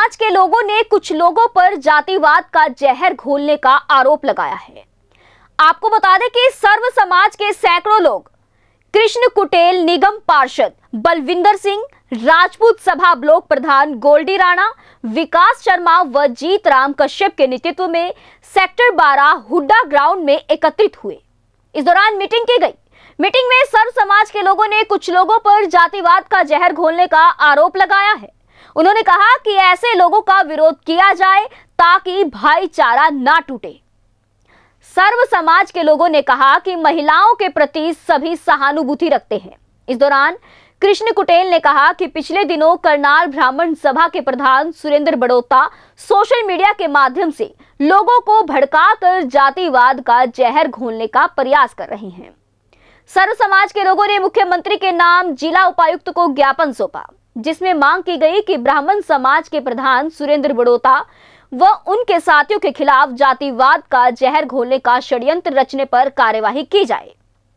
समाज के लोगों ने कुछ लोगों पर जातिवाद का जहर घोलने का आरोप लगाया है। आपको बता दें कि सर्व समाज के सैकड़ों लोग कृष्ण कुटेल निगम पार्षद बलविंदर सिंह, राजपूत सभा ब्लॉक प्रधान गोल्डी राणा, विकास शर्मा व जीत राम कश्यप के नेतृत्व में सेक्टर 12 हुड्डा ग्राउंड में एकत्रित हुए। इस दौरान मीटिंग की गई। मीटिंग में सर्व समाज के लोगों ने कुछ लोगों पर जातिवाद का जहर घोलने का आरोप लगाया है। उन्होंने कहा कि ऐसे लोगों का विरोध किया जाए ताकि भाईचारा ना टूटे। सर्व समाज के लोगों ने कहा कि महिलाओं के प्रति सभी सहानुभूति रखते हैं। इस दौरान कृष्ण कुटेल ने कहा कि पिछले दिनों करनाल ब्राह्मण सभा के प्रधान सुरेंद्र बड़ोता सोशल मीडिया के माध्यम से लोगों को भड़काकर जातिवाद का जहर घोलने का प्रयास कर रहे हैं। सर्व समाज के लोगों ने मुख्यमंत्री के नाम जिला उपायुक्त को ज्ञापन सौंपा, जिसमें मांग की गई कि ब्राह्मण समाज के प्रधान सुरेंद्र बड़ोता व उनके साथियों के खिलाफ जातिवाद का जहर घोलने का षड्यंत्र रचने पर कार्यवाही की जाए।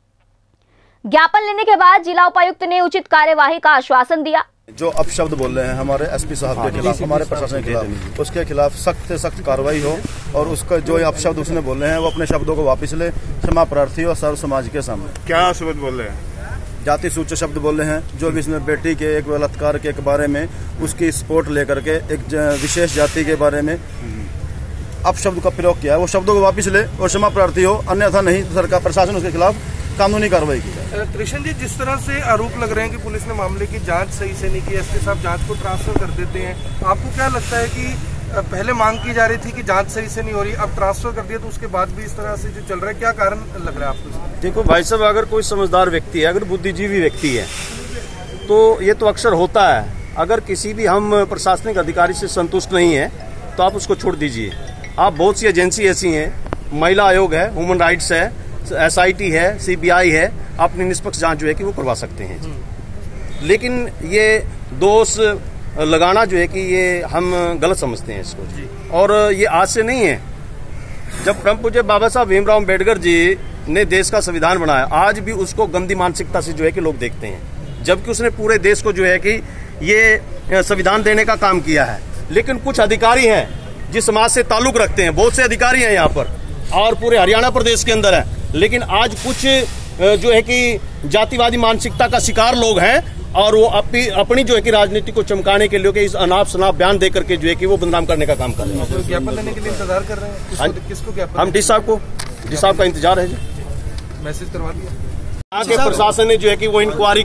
ज्ञापन लेने के बाद जिला उपायुक्त ने उचित कार्यवाही का आश्वासन दिया। जो अपशब्द बोल रहे हैं हमारे एसपी साहब के खिलाफ, हमारे प्रशासन के खिलाफ, उसके खिलाफ सख्त से सख्त कार्रवाई हो और उसका जो अपशब्द उसने बोले हैं वो अपने शब्दों को वापस ले, क्षमा प्रार्थी और सर्व समाज के सामने। क्या शब्द बोल रहे हैं? जाति सूचक शब्द बोल रहे हैं। जो भी इसमें बेटी के एक बलात्कार के बारे में उसकी सपोर्ट लेकर के एक विशेष जाति के बारे में अपशब्द का प्रयोग किया है, वो शब्दों को वापस ले और क्षमा प्रार्थी हो, अन्यथा नहीं तो सरकार प्रशासन उसके खिलाफ कानूनी कार्रवाई की जाए। कृष्ण जी, जिस तरह से आरोप लग रहे हैं कि पुलिस ने मामले की जांच सही से नहीं की, एसपी साहब जांच को ट्रांसफर कर देते हैं, आपको क्या लगता है कि पहले मांग की जा रही थी कि जांच सही से नहीं हो रही, अब ट्रांसफर कर दिया तो उसके बाद भी इस तरह से जो चल रहा है, क्या कारण लग रहा है आपको? देखो भाई साहब, अगर कोई समझदार व्यक्ति है, अगर बुद्धिजीवी व्यक्ति है तो ये तो अक्सर होता है। अगर किसी भी हम प्रशासनिक अधिकारी से संतुष्ट नहीं है तो आप उसको छोड़ दीजिए। आप बहुत सी एजेंसी ऐसी हैं, महिला आयोग है, ह्यूमन राइट्स है, SIT है, CBI है, अपनी निष्पक्ष जांच जो है कि वो करवा सकते हैं। लेकिन ये दोष लगाना जो है कि ये हम गलत समझते हैं इसको। और ये आज से नहीं है। जब परम पूज्य बाबा साहब भीमराव अम्बेडकर जी ने देश का संविधान बनाया, आज भी उसको गंदी मानसिकता से जो है कि लोग देखते हैं, जबकि उसने पूरे देश को जो है कि ये संविधान देने का काम किया है। लेकिन कुछ अधिकारी हैं जिस समाज से ताल्लुक रखते हैं, बहुत से अधिकारी हैं यहाँ पर और पूरे हरियाणा प्रदेश के अंदर है, लेकिन आज कुछ जो है कि जातिवादी मानसिकता का शिकार लोग हैं और वो अपनी जो है कि राजनीति को चमकाने के लिए इस अनाप शनाप बयान दे करके जो है कि वो बदनाम करने का काम कर रहे हैं। ज्ञापन देने के लिए इंतजार कर रहे हैं? किसको ज्ञापन? हम डी साहब का इंतजार है जी। मैसेज करवा दिया। यहाँ के प्रशासन ने जो है कि वो इंक्वायरी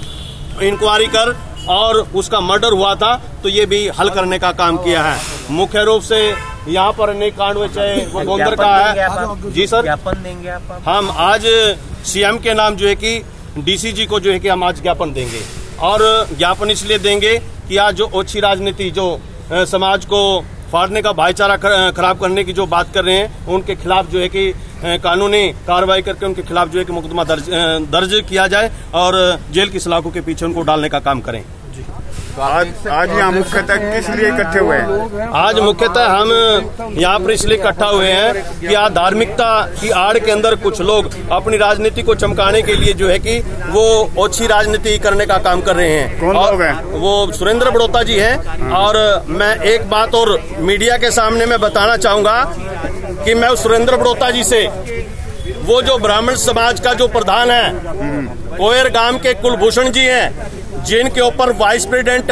कर और उसका मर्डर हुआ था तो ये भी हल करने का काम किया है। मुख्य रूप से यहाँ पर अनेक कांड में चाहे वो गोंदर का है। जी सर, ज्ञापन देंगे आप? हम आज CM के नाम जो है कि DCG को जो है कि हम आज ज्ञापन देंगे। और ज्ञापन इसलिए देंगे कि आज जो ओछी राजनीति, जो समाज को फाड़ने का, भाईचारा खराब करने की जो बात कर रहे हैं, उनके खिलाफ जो है कि कानूनी कार्रवाई करके उनके खिलाफ जो है कि मुकदमा दर्ज किया जाए और जेल की सलाखों के पीछे उनको डालने का काम करें। आज यहाँ मुख्यतः किस लिए इकट्ठे हुए हैं? आज मुख्यतः हम यहाँ पर इसलिए इकट्ठा हुए हैं कि आज धार्मिकता की आड़ के अंदर कुछ लोग अपनी राजनीति को चमकाने के लिए जो है कि वो ओछी राजनीति करने का काम कर रहे हैं। कौन लोग हैं? वो सुरेंद्र बड़ोता जी हैं। और मैं एक बात और मीडिया के सामने मैं बताना चाहूंगा कि मैं सुरेंद्र बड़ोता जी से, वो जो ब्राह्मण समाज का जो प्रधान है कोयर गांव के कुलभूषण जी हैं, जिनके ऊपर वाइस प्रेसिडेंट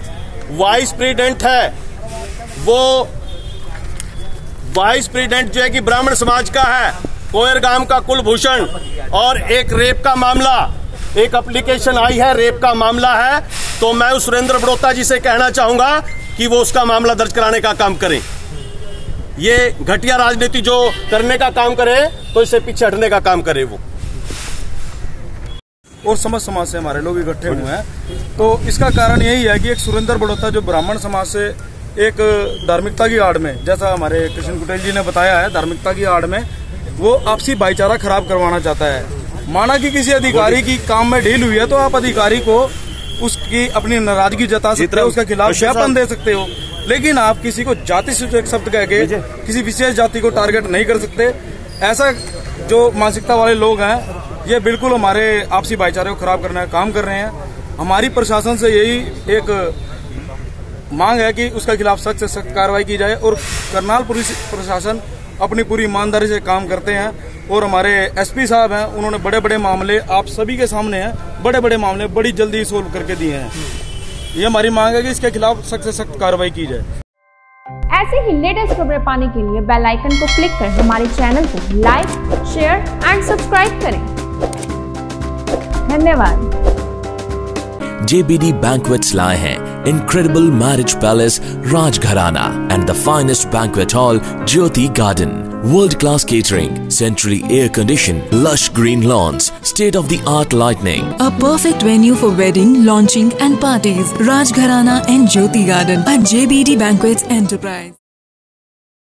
है, वो वाइस प्रेसिडेंट जो है कि ब्राह्मण समाज का है, कोयर गांव का कुलभूषण, और एक रेप का मामला, एक एप्लीकेशन आई है, रेप का मामला है। तो मैं उस सुरेंद्र बड़ोता जी से कहना चाहूंगा कि वो उसका मामला दर्ज कराने का काम करें। ये घटिया राजनीति जो करने का काम करे तो इससे पीछे हटने का काम करे वो। और समाज से हमारे लोग इकट्ठे हुए हैं, तो इसका कारण यही है कि एक सुरेंद्र बड़ोता जो ब्राह्मण समाज से एक धार्मिकता की आड़ में, जैसा हमारे कृष्ण कुटेल जी ने बताया है, धार्मिकता की आड़ में वो आपसी भाईचारा खराब करवाना चाहता है। माना कि किसी अधिकारी की काम में ढील हुई है तो आप अधिकारी को उसकी अपनी नाराजगी जता सकते हो, उसके खिलाफ ज्ञापन दे सकते हो, लेकिन आप किसी को जाति सूचक शब्द कह के किसी विशेष जाति को टारगेट नहीं कर सकते। ऐसा जो मानसिकता वाले लोग हैं ये बिल्कुल हमारे आपसी भाईचारे को खराब करने का काम कर रहे हैं। हमारी प्रशासन से यही एक मांग है कि उसके खिलाफ सख्त से सख्त कार्रवाई की जाए और करनाल पुलिस प्रशासन अपनी पूरी ईमानदारी से काम करते हैं और हमारे एसपी साहब हैं, उन्होंने बड़े बड़े मामले आप सभी के सामने हैं, बड़े बड़े मामले बड़ी जल्दी सोल्व करके दिए हैं। ये हमारी मांग है कि इसके खिलाफ सख्त से सख्त कार्रवाई की जाए। ऐसे ही लेटेस्ट खबरें पाने के लिए बेल आइकन को क्लिक कर हमारे चैनल को लाइक, शेयर एंड सब्सक्राइब करें। धन्यवाद। JBD Banquets लाए हैं incredible marriage palace Rajgharana and the finest banquet hall Jyoti Garden. World-class catering, centrally air-conditioned, lush green lawns, state-of-the-art lighting. A perfect venue for wedding, launching and parties. Rajgharana and Jyoti Garden at JBD Banquets Enterprise.